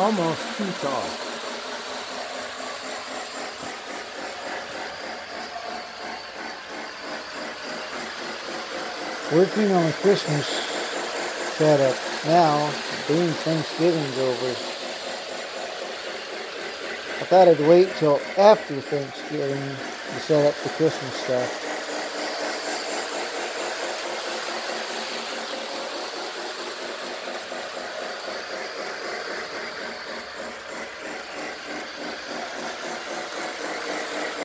almost too tall. Working on the Christmas setup now, being Thanksgiving's over. I thought I'd wait till after Thanksgiving to set up the Christmas stuff.